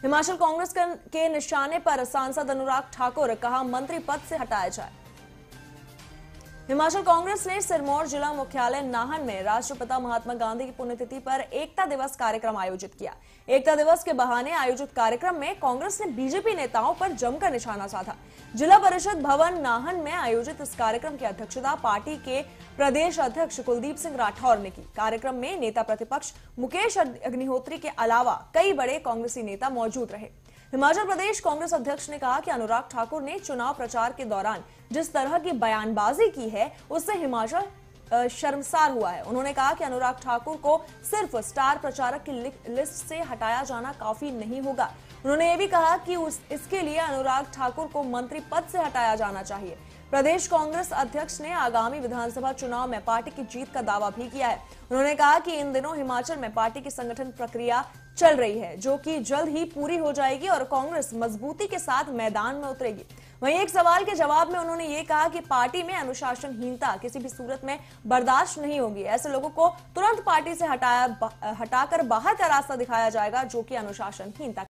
हिमाचल कांग्रेस के निशाने पर सांसद अनुराग ठाकुर, कहा मंत्री पद से हटाया जाए। हिमाचल कांग्रेस ने सिरमौर जिला मुख्यालय नाहन में राष्ट्रपिता महात्मा गांधी की पुण्यतिथि पर एकता दिवस कार्यक्रम आयोजित किया। एकता दिवस के बहाने आयोजित कार्यक्रम में कांग्रेस ने बीजेपी नेताओं पर जमकर निशाना साधा। जिला परिषद भवन नाहन में आयोजित इस कार्यक्रम की अध्यक्षता पार्टी के प्रदेश अध्यक्ष कुलदीप सिंह राठौर ने की। कार्यक्रम में नेता प्रतिपक्ष मुकेश अग्निहोत्री के अलावा कई बड़े कांग्रेसी नेता मौजूद रहे। हिमाचल प्रदेश कांग्रेस अध्यक्ष ने कहा कि अनुराग ठाकुर ने चुनाव प्रचार के दौरान जिस तरह की बयानबाजी की है उससे हिमाचल शर्मसार हुआ है। उन्होंने कहा कि अनुराग ठाकुर को सिर्फ स्टार प्रचारक की लिस्ट से हटाया जाना काफी नहीं होगा। उन्होंने ये भी कहा कि इसके लिए अनुराग ठाकुर को मंत्री पद से हटाया जाना चाहिए। प्रदेश कांग्रेस अध्यक्ष ने आगामी विधानसभा चुनाव में पार्टी की जीत का दावा भी किया है। उन्होंने कहा कि इन दिनों हिमाचल में पार्टी की संगठन प्रक्रिया चल रही है, जो कि जल्द ही पूरी हो जाएगी और कांग्रेस मजबूती के साथ मैदान में उतरेगी। वहीं एक सवाल के जवाब में उन्होंने ये कहा कि पार्टी में अनुशासनहीनता किसी भी सूरत में बर्दाश्त नहीं होगी। ऐसे लोगों को तुरंत पार्टी से हटाकर बाहर का रास्ता दिखाया जाएगा, जो कि अनुशासनहीनता